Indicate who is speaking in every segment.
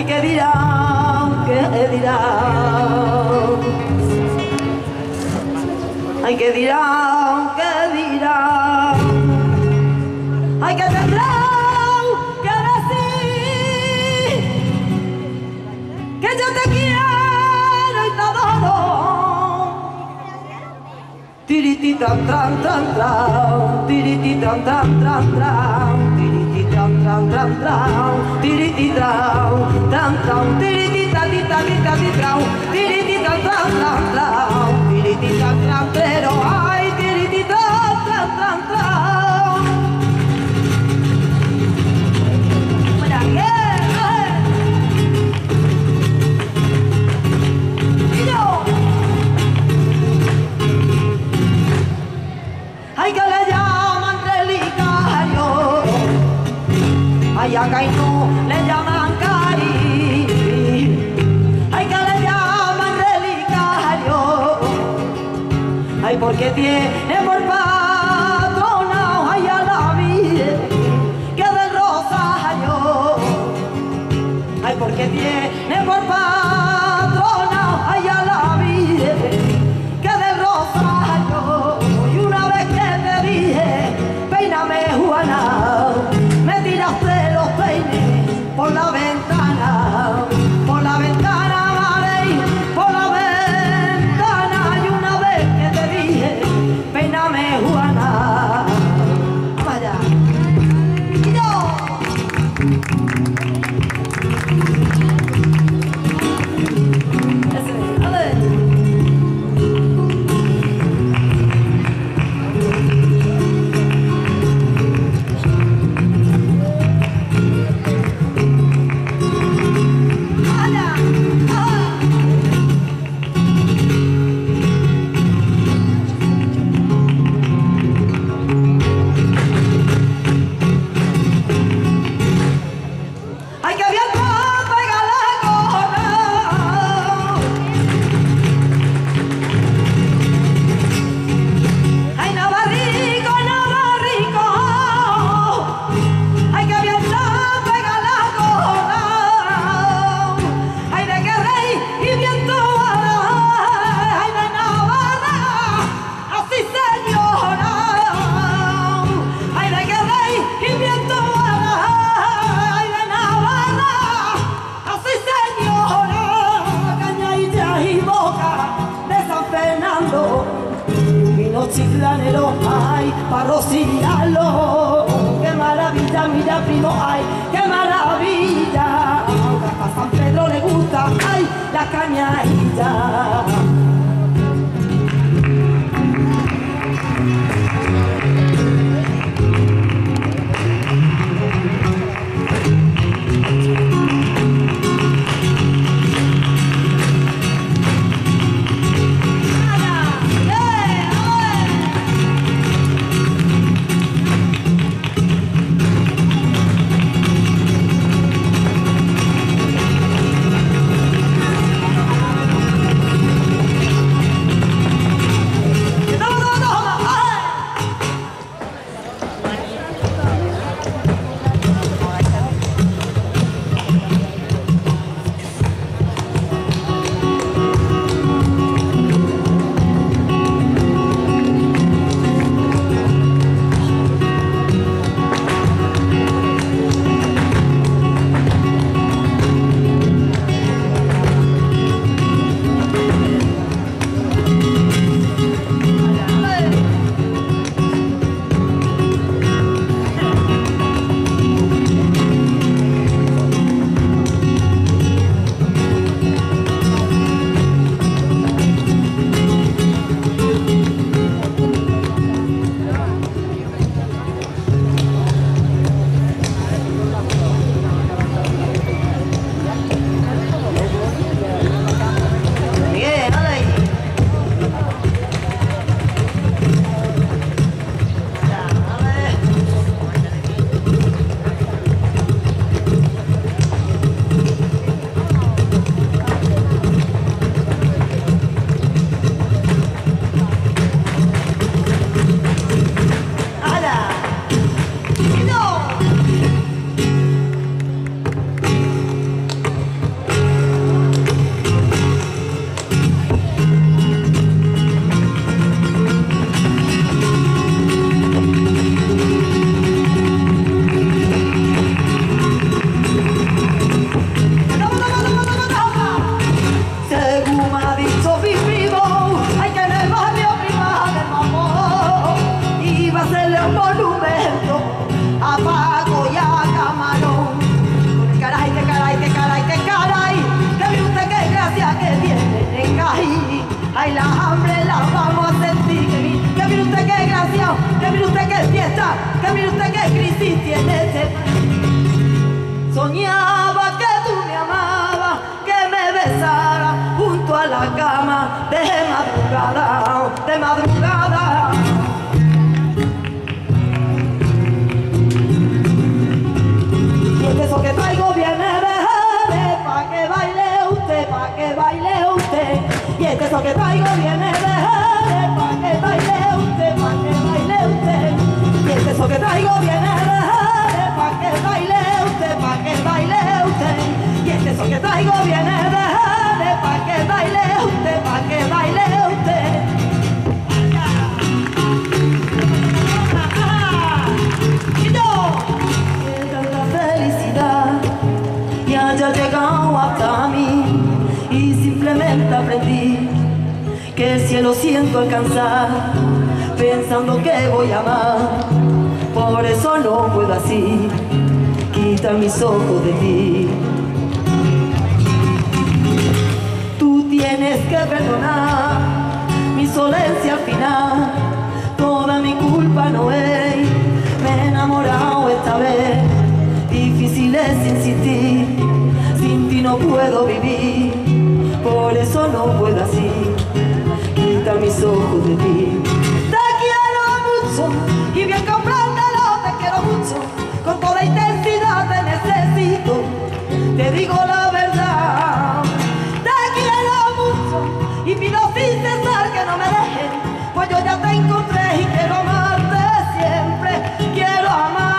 Speaker 1: ¿qué dirán? ¿Qué dirán? Ay, ¿qué dirán? ¿Qué dirán? Ay, ¿qué tendrán que decir? Que yo te quiero y te adoro. Tiriti tran tran tran tran, tiriti tran tran tran tran, tiriti tran tran tran tran, tiriti tran tran tran, tiriti tati tati tati tran, tiriti tran tran tran tran, tiriti tran tran, pero ay, tiriti tran tran tran tran. Mira que ay, que le llaman relicario, ay, a Cainú le llaman Cari, ay, que le llaman relicario, ay, porque tiene por patrona, ay, a la vida que del Rosario, ay, porque tiene por patrona, ay, a la vida que del Rosario. Peíname, Juana, me tiraste los peines por la ventana, vale, por la ventana, y una vez que te dije, peíname, Juana, vaya, y yo. Ese, a ver. Chiflanero, ay, para rociarlo, qué maravilla, mira primo, ay, qué maravilla, a San Pedro le gusta, ay, la cañadilla. de madrugada. Y es que eso que traigo viene de Jerez, pa' que baile usted, pa' que baile usted. Y es que eso que traigo viene de Jerez, pa' que baile usted, pa' que baile usted. Y es que eso que traigo viene de Jerez, pa' que baile usted, pa' que baile usted. Y es que eso que traigo viene de Jerez, pa' que baile usted, pa' que baile usted. Y haya llegado hasta mí y simplemente aprendí que el cielo siento alcanzar pensando que voy a amar. Por eso no puedo así quitar mis ojos de ti. Tú tienes que perdonar mi solencia al final, toda mi culpa no es, me he enamorado esta vez. Difícil es insistir, sin ti no puedo vivir, por eso no puedo así quitar mis ojos de ti. Te quiero mucho y bien compréndelo, te quiero mucho, con toda intensidad te necesito, te digo la verdad. Te quiero mucho y pido sin cesar que no me dejes, pues yo ya te encontré y quiero amarte siempre, quiero amarte.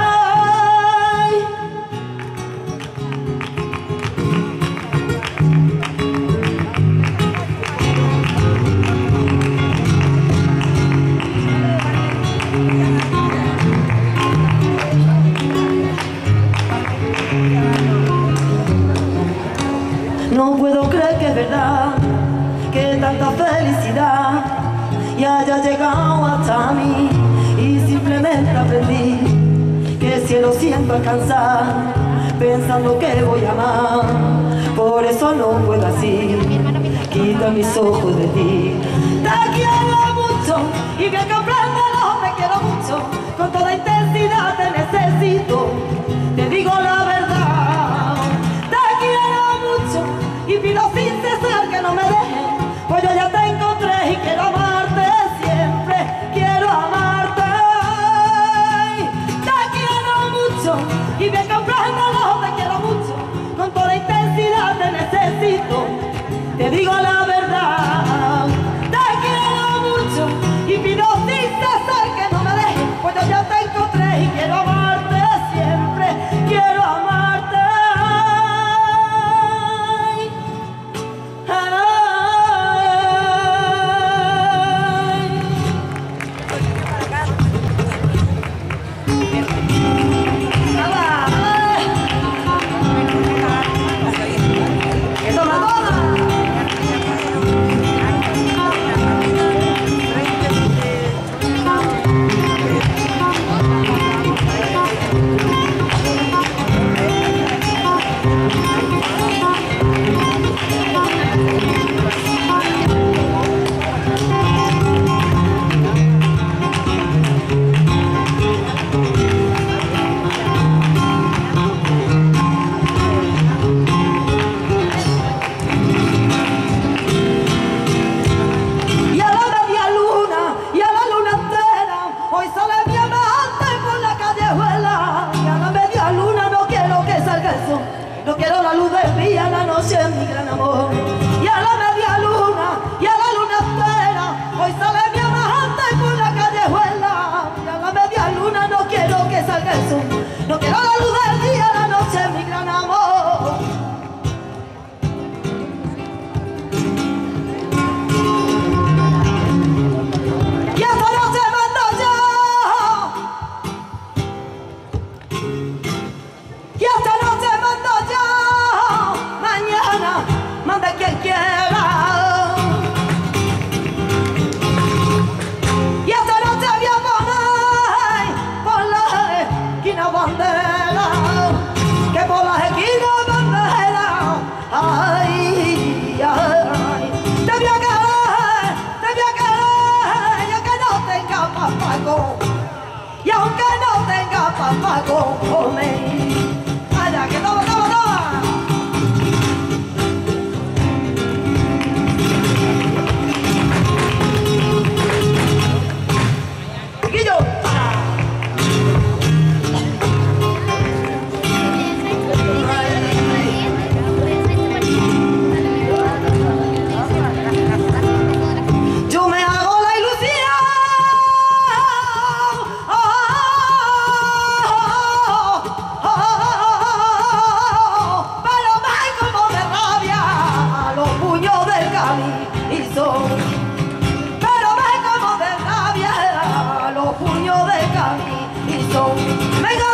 Speaker 1: No puedo creer que es verdad, que tanta felicidad y haya llegado hasta mí y simplemente aprendí que el cielo siento alcanzar pensando que voy a amar. Por eso no puedo así quitar mis ojos de ti. Te quiero mucho y bien compréndelo, te quiero mucho, con toda intensidad te necesito, te digo la verdad. Te quiero mucho y pido sin cesar que no me dejes, pues yo ya te encontré y quiero amarte siempre, quiero amarte. Te quiero mucho y bien compréndelo, te quiero mucho, con toda intensidad te necesito, te digo la verdad. Te quiero mucho y pido sin cesar que no me dejes, pues yo ya te encontré y quiero amarte siempre, quiero amarte. No quiero la luz del día, la noche es mi gran amor. Y a la media luna, y a la luna entera, hoy sale mi amante por la callejuela. Y a la media luna no quiero que salga el sol. No quiero la luz del día, la noche es mi gran amor. Y esta noche mando yo. Y esta noche mando yo. Mañana manda quien quiera. Y esta noche voy a poner por la esquina bandera, que por la esquina bandera, ay, ay, te voy a querer, y aunque no tenga papá y aunque no tenga papá con comer. Allá que toma, toma, toma. Venga.